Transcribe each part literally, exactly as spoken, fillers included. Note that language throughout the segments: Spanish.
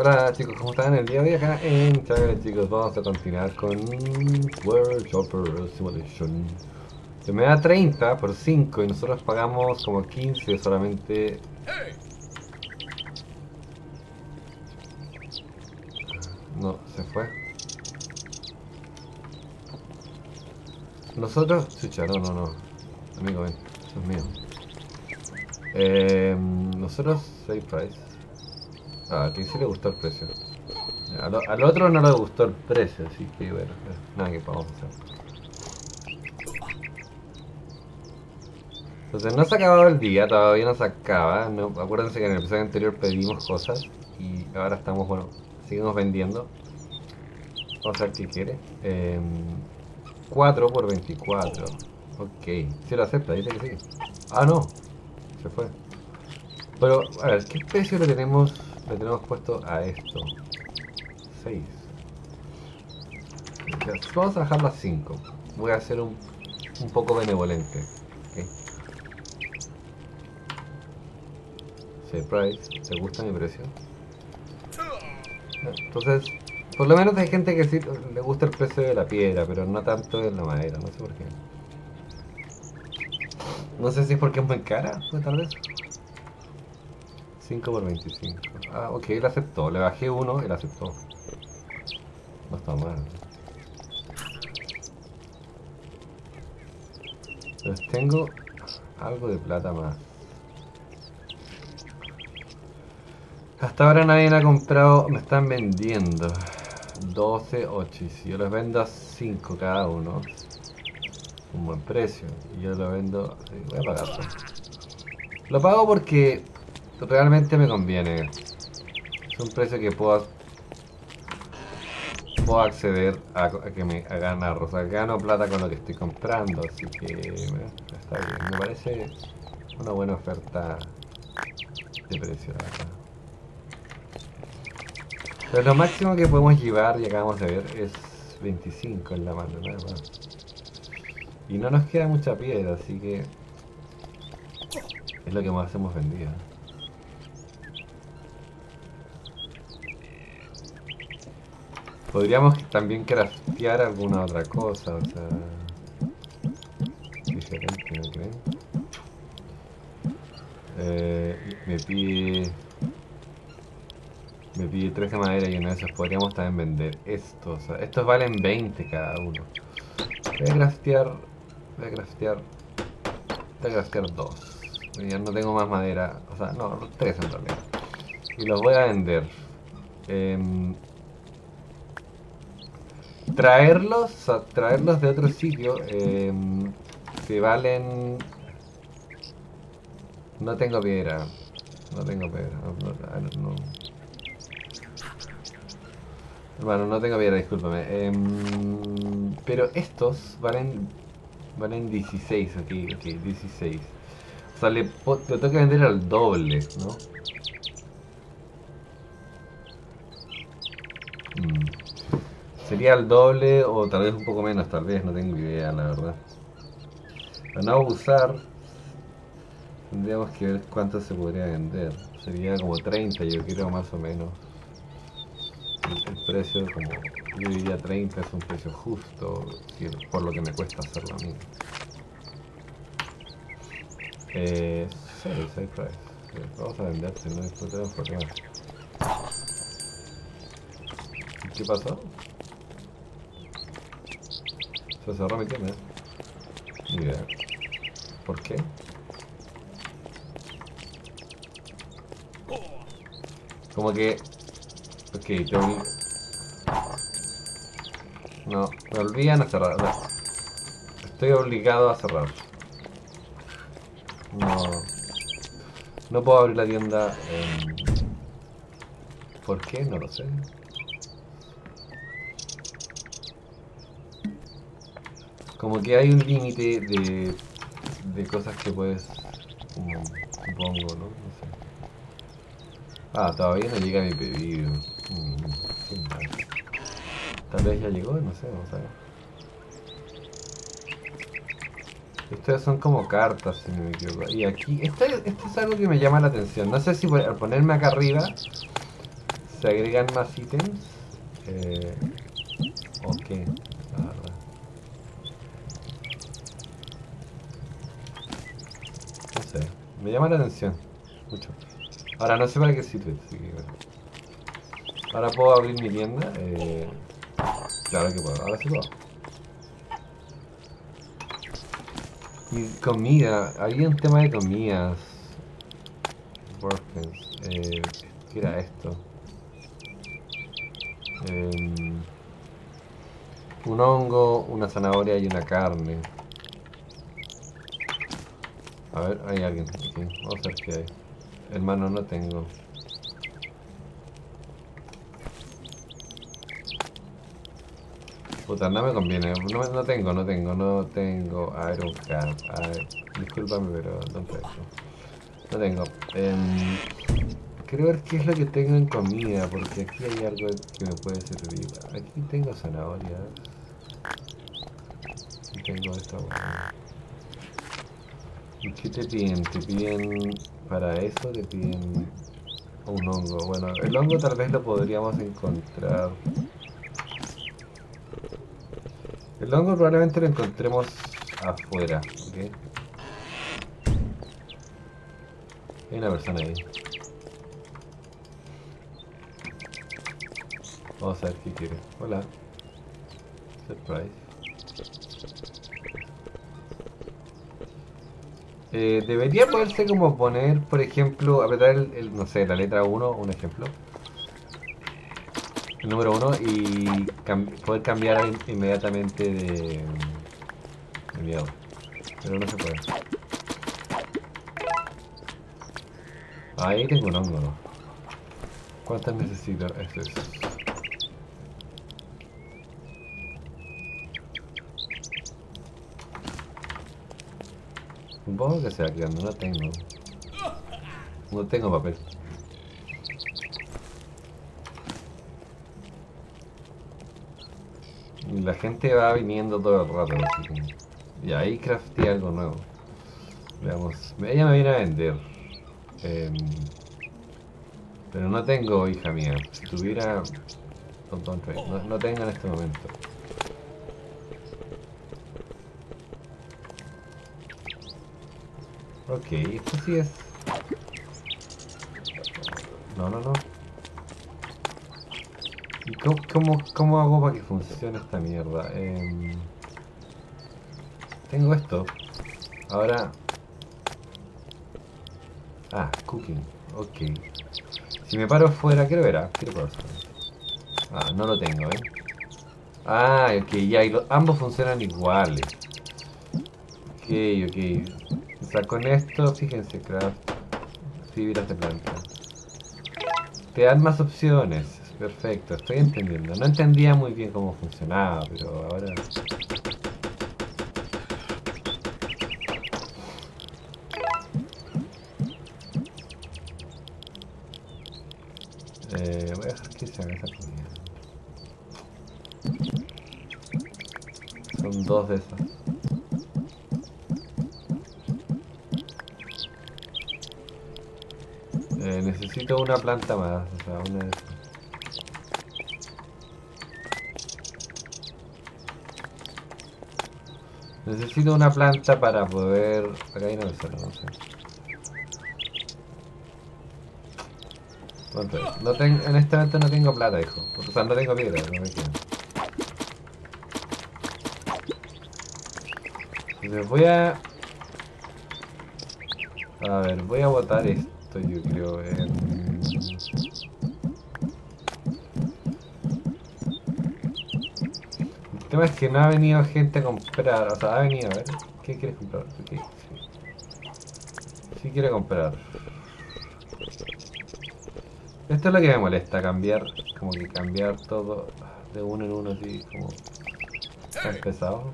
Hola chicos, ¿cómo están? El día de hoy acá en Chagre, chicos, vamos a continuar con World Shopper Simulation. Se me da treinta por cinco y nosotros pagamos como quince solamente. No, se fue. Nosotros... Chucha, no, no, no. Amigo, ven, eso es mío. Eh, nosotros, save price. Ah, a ti sí le gustó el precio. Al, al otro no le gustó el precio, así que bueno, nada que podamos hacer. Entonces no se ha acabado el día, todavía no se acaba. No, acuérdense que en el episodio anterior pedimos cosas y ahora estamos, bueno, seguimos vendiendo. Vamos a ver qué quiere. Eh, cuatro por veinticuatro. Ok, si lo acepta, dice que sí. Ah, no, se fue. Pero, a ver, ¿qué precio le tenemos, le tenemos puesto a esto? seis. Vamos a bajarlo a cinco. Voy a ser un, un poco benevolente. Okay. Surprise, ¿te gusta mi precio? Entonces, por lo menos hay gente que sí le gusta el precio de la piedra, pero no tanto de la madera, no sé por qué. No sé si es porque es muy cara, pues, tal vez. cinco por veinticinco. Ah, ok, él aceptó. Le bajé uno, él aceptó. No está mal. Entonces tengo algo de plata más. Hasta ahora nadie me ha comprado, me están vendiendo doce, ocho, y si yo los vendo a cinco cada uno, un buen precio, y yo lo vendo, sí, voy a pagarlo. Lo pago porque realmente me conviene, es un precio que puedo, puedo acceder a, a que me a ganar, o sea, gano plata con lo que estoy comprando, así que me, está bien, me parece una buena oferta de precio, la verdad. Pero lo máximo que podemos llevar, y acabamos de ver, es veinticinco en la mano, nada más. Y no nos queda mucha piedra, así que es lo que más hemos vendido. Podríamos también craftear alguna otra cosa, o sea... diferente, ¿no creen? Eh, me pide... Me pide trece madera y uno de esos. Podríamos también vender estos. O sea, estos valen veinte cada uno. Voy a craftear... Voy a craftear... Voy a craftear dos. Ya no tengo más madera. O sea, no, tres en realidad. Y los voy a vender. Eh, traerlos, o sea, traerlos de otro sitio. Eh, se valen... No tengo piedra. No tengo piedra. No, no, no. Bueno, no tengo piedra, discúlpame. Eh, pero estos valen valen dieciséis, ok, ok, dieciséis. O sea, le, lo tengo que vender al doble, ¿no? Mm. Sería al doble o tal vez un poco menos, tal vez, no tengo idea, la verdad. Para no abusar, tendríamos que ver cuánto se podría vender. Sería como treinta, yo creo, más o menos. El, el precio, como yo diría treinta, es un precio justo, por lo que me cuesta hacerlo a mí. Eh, sale, sale price. Vamos a vender, si no, después tenemos problemas. ¿Qué pasó? Se cerró mi tienda. Ni idea. ¿Por qué? Como que... Ok, te obli... No, me olvidan a cerrar. No. Estoy obligado a cerrar. No... No puedo abrir la tienda. Eh... ¿Por qué? No lo sé. Como que hay un límite de, de cosas que puedes, como, supongo, ¿no? No sé. Ah, todavía no llega mi pedido. Mm, qué mal. Tal vez ya llegó, no sé, vamos a ver. Estas son como cartas, si no me equivoco. Y aquí, esto, esto es algo que me llama la atención. No sé si al ponerme acá arriba ¿Se agregan más ítems? Eh, ¿O qué? La verdad. No sé. Me llama la atención. Mucho. Ahora no sé para qué sirve. Así que, bueno. Ahora puedo abrir mi tienda. Eh, claro que puedo. Ahora sí puedo. Y comida. Había un tema de comidas. Workbench. Eh, ¿Qué era esto? Eh, un hongo, una zanahoria y una carne. A ver, hay alguien aquí. Vamos a ver qué hay. Hermano, no tengo. Puta, no me conviene. No, no tengo, no tengo, no tengo. Iron Cap. A ver, discúlpame, pero no tengo. No tengo. Eh, quiero ver qué es lo que tengo en comida, porque aquí hay algo que me puede servir. Aquí tengo zanahorias. Y tengo esta buena. ¿Y qué te piden? Te piden para eso, te piden un hongo. Bueno, el hongo tal vez lo podríamos encontrar. El hongo probablemente lo encontremos afuera, ¿ok? Hay una persona ahí. Vamos a ver qué quiere. Hola. Surprise. Eh, debería poderse como poner, por ejemplo, apretar el, el, no sé, la letra uno, un ejemplo. El número uno y cam poder cambiar in inmediatamente de, de miedo. Pero no se puede. Ahí tengo un hongo, ¿no? ¿Cuántas necesito? Esto es. Supongo que se va quedando, no tengo. No tengo papel. Y la gente va viniendo todo el rato, así que... Y ahí crafté algo nuevo. Veamos. Ella me viene a vender. Eh, pero no tengo, hija mía. Si tuviera... No, no tengo en este momento. Ok, esto sí es... No, no, no. ¿Y cómo, cómo, cómo hago para que funcione esta mierda? Eh, tengo esto. Ahora... Ah, cooking. Ok. Si me paro fuera, quiero ver, quiero probar. Ah, no lo tengo, ¿eh? Ah, ok, ya, y lo, ambos funcionan iguales. Ok, ok. O sea, con esto, fíjense, craft. Fibras de planta. Te dan más opciones. Perfecto, estoy entendiendo. No entendía muy bien cómo funcionaba, pero ahora... Eh, voy a dejar que se haga esa comida. Son dos de esas. Eh, necesito una planta más, o sea, una de esas. Necesito una planta para poder... Acá hay una persona, no sé. No tengo, en este momento no tengo plata, hijo. O sea, no tengo piedra, no me quedan. Entonces voy a... A ver, voy a botar esto, yo creo. Eh... El tema es que no ha venido gente a comprar. O sea, ha venido, a ver. ¿Qué quieres comprar? Okay, sí. Sí quiere comprar. Esto es lo que me molesta, cambiar, como que cambiar todo de uno en uno así, como tan pesado.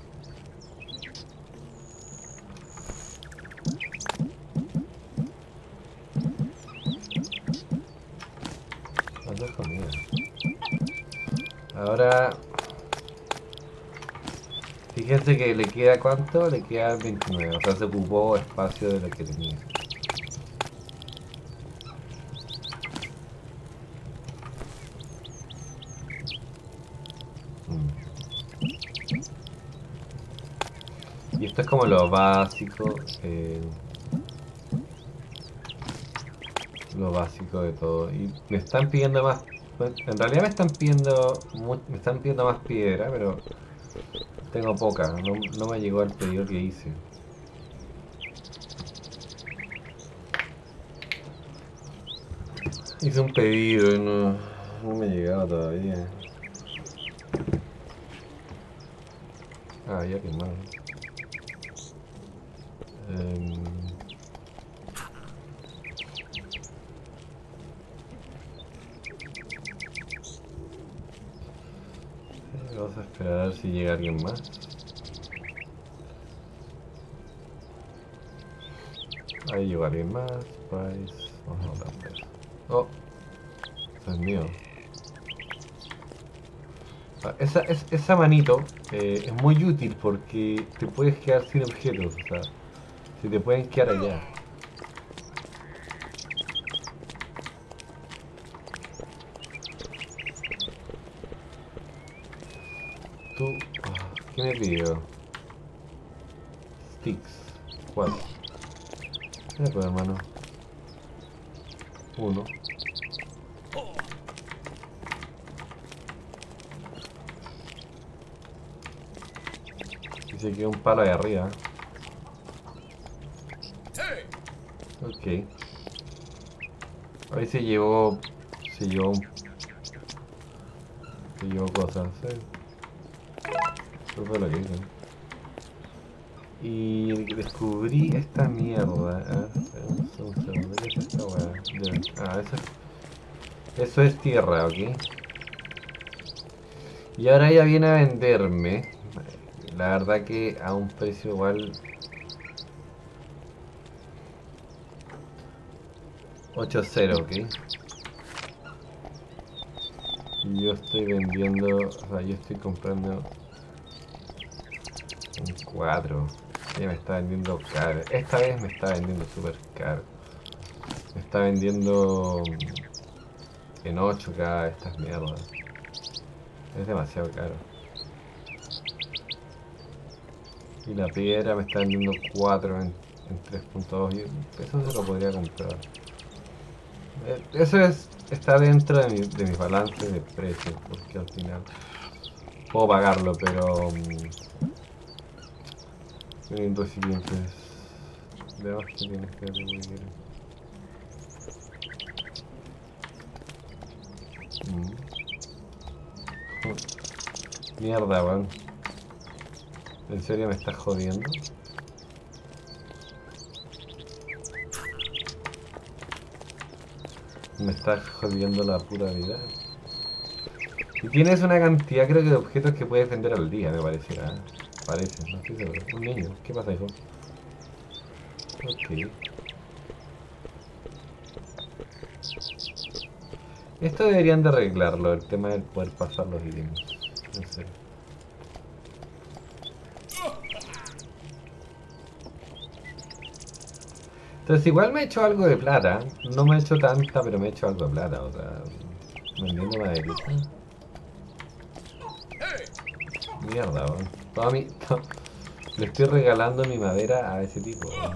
Otra comida. Ahora, fíjense que le queda ¿cuánto? Le queda veintinueve, o sea, se ocupó espacio de lo que tenía. Y esto es como lo básico. Eh, lo básico de todo. Y me están pidiendo más. En realidad me están pidiendo. Me están pidiendo más piedra, pero tengo poca. No, no me llegó el pedido que hice. Hice un pedido y no, no me ha llegado todavía. Ah, ya que más. Um, vamos a esperar a ver si llega alguien más. Ahí llegó alguien más. Price. Vamos a hablar. Oh, eso es mío. Esa, es, esa manito eh, es muy útil porque te puedes quedar sin objetos, o sea, si te pueden quedar allá. Tú, oh, ¿qué me pidió? Sticks, cuatro. ¿Qué me puedo, hermano? Uno. Se quedó un palo ahí arriba. Ok. Ahí se llevó. Se llevó. Se llevó cosas, ¿sí? Eso fue lo que hice. Y descubrí esta mierda. ¿Eh? Un segundo, ¿qué es esta weá? Ah, eso es. Eso es tierra, ok. Y ahora ella viene a venderme. La verdad que a un precio igual. ocho cero, ok. Y yo estoy vendiendo. O sea, yo estoy comprando. Un cuatro. Ella me está vendiendo caro. Esta vez me está vendiendo súper caro. Me está vendiendo. En ocho K estas mierdas. Es demasiado caro. Y la piedra me está vendiendo cuatro en, en tres punto dos. Y eso se lo podría comprar. Eso es, está dentro de mi, de mi balance de precios, porque al final puedo pagarlo, pero tienen dos siguientes. Veamos que tienes que hacer. Mm. Mierda, weón. ¿En serio me estás jodiendo? Me estás jodiendo la pura vida. Y tienes una cantidad, creo que, de objetos que puedes vender al día, me parecerá. Parece, no estoy seguro. Un niño, ¿qué pasa, hijo? Ok. Esto deberían de arreglarlo, el tema del poder pasar los ítems. No sé. Entonces igual me he hecho algo de plata. No me he hecho tanta, pero me he hecho algo de plata. O sea, vendiendo maderita. Mierda, weón. Toda mi, to, le estoy regalando mi madera a ese tipo, weón.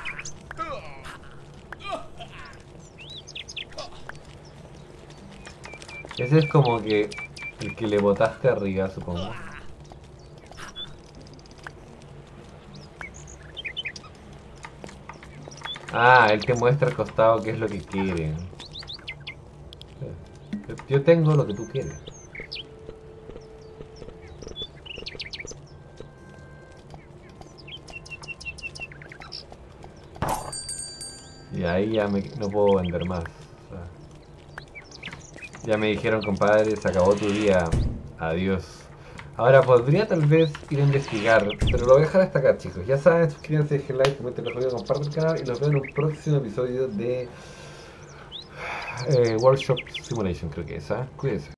Ese es como que el que le botaste arriba, supongo. Ah, él te muestra al costado qué es lo que quiere. Yo tengo lo que tú quieres. Y ahí ya me, no puedo vender más. O sea, ya me dijeron, compadre, se acabó tu día. Adiós. Ahora podría tal vez ir a investigar, pero lo voy a dejar hasta acá, chicos. Ya saben, suscríbanse, dejen like, comenten los videos, compartan el canal y los veo en un próximo episodio de eh, Workshop Simulation, creo que es, ¿eh? Cuídense.